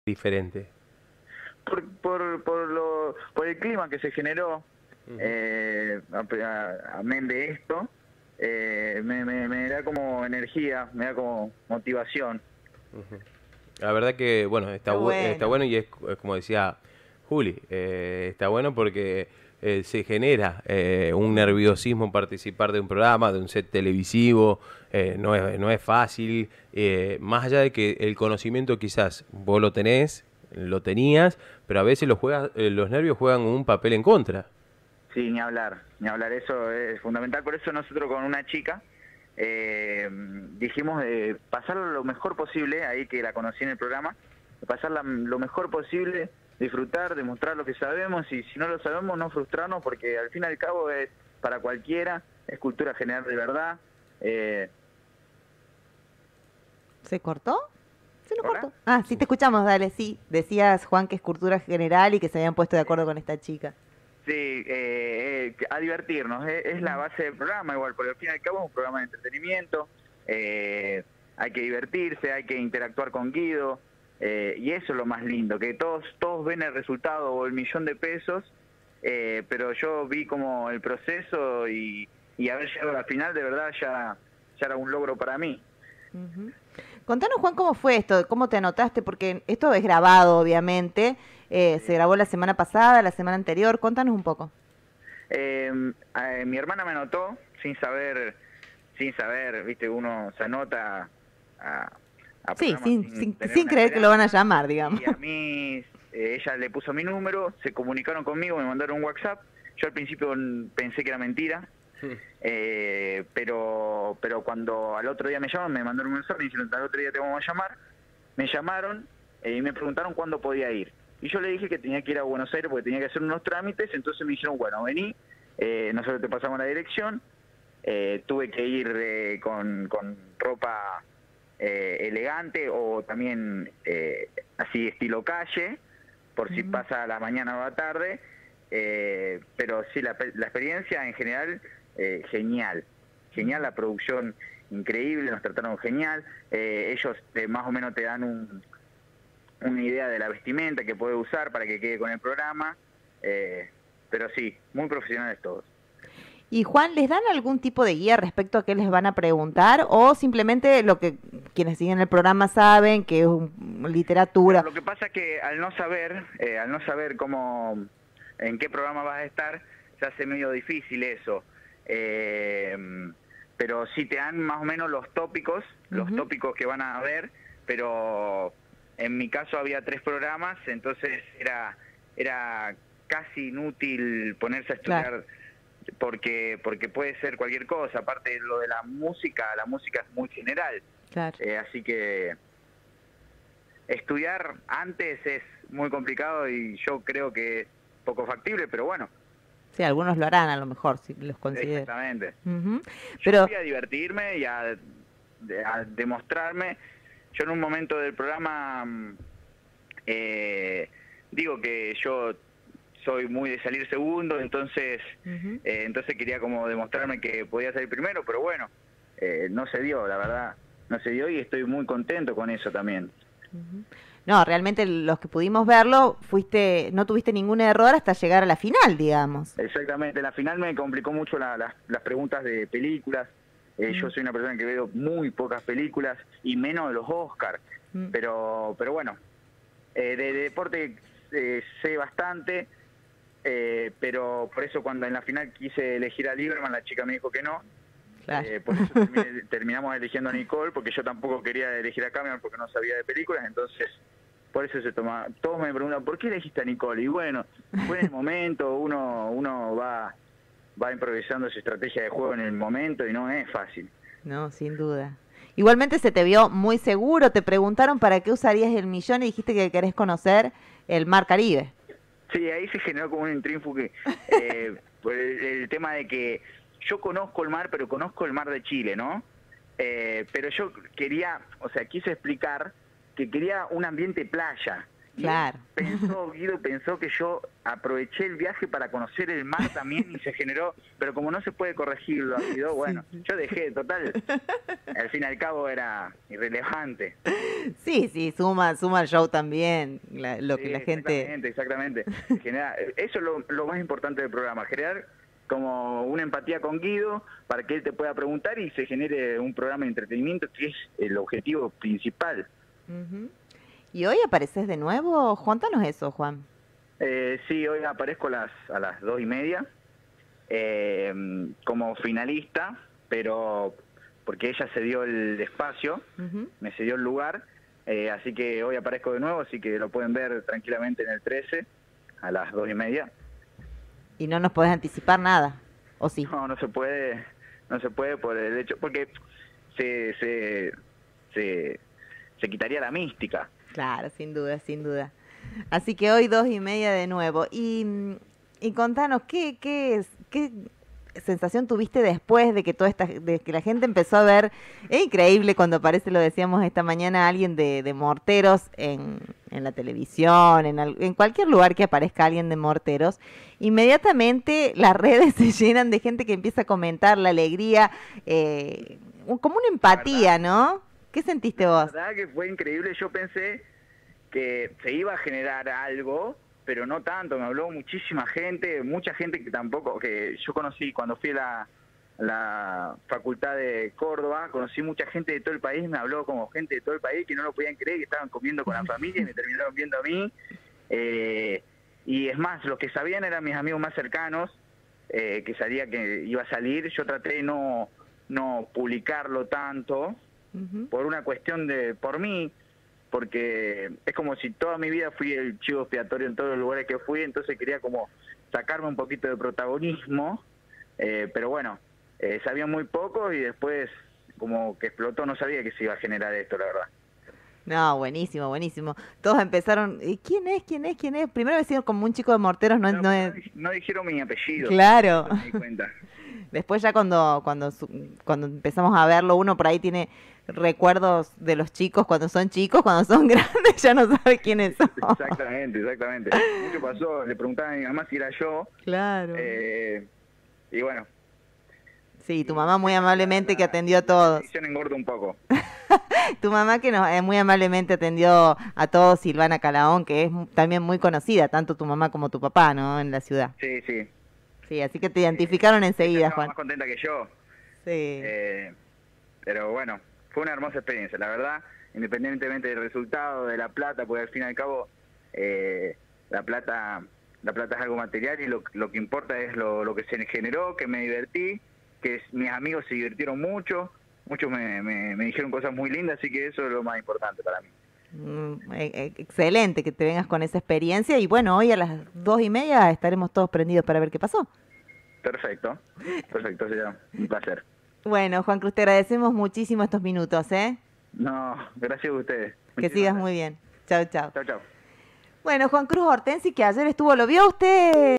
diferente? Por el clima que se generó, amén de esto, me da como energía, me da como motivación. Ujú. La verdad que, bueno, está Está bueno bueno. y es como decía Juli, está bueno porque se genera un nerviosismo en participar de un programa, de un set televisivo, no es fácil, más allá de que el conocimiento quizás vos lo tenías, pero a veces los nervios juegan un papel en contra. Sí, ni hablar, eso es fundamental. Por eso nosotros con una chica dijimos de pasarlo lo mejor posible, ahí que la conocí en el programa, de pasarla lo mejor posible, disfrutar, demostrar lo que sabemos, y si no lo sabemos, no frustrarnos, porque al fin y al cabo es para cualquiera, es cultura general de verdad. ¿Se cortó? Se lo ¿Hola? cortó. Ah, sí, te escuchamos, dale, sí. Decías, Juan, que es cultura general y que se habían puesto de acuerdo con esta chica. Sí, a divertirnos, es la base del programa igual, porque al fin y al cabo es un programa de entretenimiento, hay que divertirse, hay que interactuar con Guido, y eso es lo más lindo, que todos ven el resultado o el $1.000.000, pero yo vi como el proceso y haber llegado a la final de verdad ya era un logro para mí. Ujú. Contanos, Juan, cómo fue esto, cómo te anotaste, porque esto es grabado, obviamente. Se grabó la semana pasada, la semana anterior. Contanos un poco. Mi hermana me anotó sin saber, viste, uno se anota a Sí, programas sin tener sin una creer que lo van a esperanza, llamar, digamos. y a mí ella le puso mi número, se comunicaron conmigo, me mandaron un WhatsApp. Yo al principio pensé que era mentira, pero cuando al otro día me llaman, me mandaron un mensaje y dijeron, al otro día te vamos a llamar. Me llamaron y me preguntaron cuándo podía ir. Y yo le dije que tenía que ir a Buenos Aires porque tenía que hacer unos trámites. Entonces me dijeron, bueno, vení, nosotros te pasamos la dirección. Tuve que ir con ropa elegante o también así estilo calle, por si pasa a la mañana o a la tarde. Pero sí, la experiencia en general, genial. Genial, la producción increíble, nos trataron genial. Ellos más o menos te dan una idea de la vestimenta que puede usar para que quede con el programa, pero sí, muy profesionales todos. Y Juan, ¿les dan algún tipo de guía respecto a qué les van a preguntar o simplemente lo que quienes siguen el programa saben, que es literatura? Pero lo que pasa es que al no saber cómo, en qué programa vas a estar, se hace medio difícil eso. Pero sí te dan más o menos los tópicos que van a ver, pero en mi caso había 3 programas, entonces era casi inútil ponerse a estudiar. Claro. Porque puede ser cualquier cosa. Aparte de lo de la música es muy general. Claro. Así que estudiar antes es muy complicado y yo creo que es poco factible, pero bueno. Sí, algunos lo harán a lo mejor, si los consideran. Exactamente. Pero yo fui a divertirme y a demostrarme. Yo en un momento del programa digo que yo soy muy de salir segundo, entonces quería como demostrarme que podía salir primero, pero bueno, no se dio, la verdad, no se dio, y estoy muy contento con eso también. No, realmente los que pudimos verlo, no tuviste ningún error hasta llegar a la final, digamos. Exactamente, la final me complicó mucho las preguntas de películas. Yo soy una persona que veo muy pocas películas y menos de los Oscars, pero bueno, de deporte sé bastante. Pero por eso cuando en la final quise elegir a Lieberman, la chica me dijo que no. Claro. Por eso terminamos eligiendo a Nicole, porque yo tampoco quería elegir a Cameron porque no sabía de películas. Entonces por eso todos me preguntan, ¿por qué elegiste a Nicole? Y bueno, fue en el momento, uno va improvisando su estrategia de juego en el momento y no es fácil. No, sin duda. Igualmente se te vio muy seguro, te preguntaron para qué usarías el $1.000.000 y dijiste que querés conocer el Mar Caribe. Sí, ahí se generó como un intrínfuque por el tema de que yo conozco el mar, pero conozco el mar de Chile, ¿no? Pero yo quise explicar que quería un ambiente playa, Claro. Guido pensó que yo aproveché el viaje para conocer el mar también y se generó, pero como no se puede corregirlo, Guido, bueno, yo dejé, total, al fin y al cabo era irrelevante. Sí, suma el show también, lo que Sí, la gente... Exactamente. Eso es lo más importante del programa, generar como una empatía con Guido para que él te pueda preguntar y se genere un programa de entretenimiento que es el objetivo principal. Ujú. ¿Y hoy apareces de nuevo? Cuéntanos eso, Juan. Sí, hoy aparezco a las 2:30 como finalista, pero porque ella se dio el espacio, me cedió el lugar, así que hoy aparezco de nuevo, así que lo pueden ver tranquilamente en el 13 a las 2:30. ¿Y no nos podés anticipar nada? ¿O sí? No se puede por el hecho, porque se quitaría la mística. Claro, sin duda, sin duda. Así que hoy 2:30 de nuevo. Y contanos, ¿qué sensación tuviste después de que de que la gente empezó a ver? Es increíble cuando aparece, lo decíamos esta mañana, alguien de Morteros en la televisión, en cualquier lugar que aparezca alguien de Morteros, inmediatamente las redes se llenan de gente que empieza a comentar la alegría, como una empatía, ¿no? ¿Ququé sentiste vos? La verdad que fue increíble, yo pensé que se iba a generar algo, pero no tanto, me habló muchísima gente, mucha gente que yo conocí cuando fui a la facultad de Córdoba, conocí mucha gente de todo el país, me habló como gente de todo el país que no lo podían creer, que estaban comiendo con la familia y me terminaron viendo a mí, y es más, los que sabían eran mis amigos más cercanos, que sabía que iba a salir, yo traté de no publicarlo tanto, por una cuestión por mí, porque es como si toda mi vida fui el chivo expiatorio en todos los lugares que fui, entonces quería como sacarme un poquito de protagonismo, pero bueno, sabía muy poco y después como que explotó, no sabía que se iba a generar esto, la verdad. No, buenísimo, buenísimo. Todos empezaron, ¿quién es? Primero decían como un chico de Morteros, no dijeron mi apellido. Claro. No me di cuenta. Después ya cuando empezamos a verlo, uno por ahí tiene recuerdos de los chicos cuando son grandes ya no sabe quiénes son. Exactamente. Mucho pasó, le preguntaban a mi mamá si era yo. Claro. Y bueno. Sí, tu mamá muy amablemente que atendió a todos. La televisión engorda un poco. Tu mamá que muy amablemente atendió a todos, Silvana Calaón, que es también muy conocida, tanto tu mamá como tu papá, ¿no? En la ciudad. Sí. Sí, así que te identificaron enseguida, Juan. Más contenta que yo. Sí. Pero bueno, fue una hermosa experiencia, la verdad, independientemente del resultado, de la plata, porque al fin y al cabo la plata es algo material y lo que importa es lo que se generó, que me divertí, que mis amigos se divirtieron mucho, muchos me dijeron cosas muy lindas, así que eso es lo más importante para mí. Excelente que te vengas con esa experiencia y bueno, hoy a las 2:30 estaremos todos prendidos para ver qué pasó. Perfecto, sería un placer. Bueno, Juan Cruz, te agradecemos muchísimo estos minutos, ¿eh? No, gracias a ustedes. Que sigas muy bien. Chao. Chao. Bueno, Juan Cruz Hortensi, que ayer ¿lo vio usted?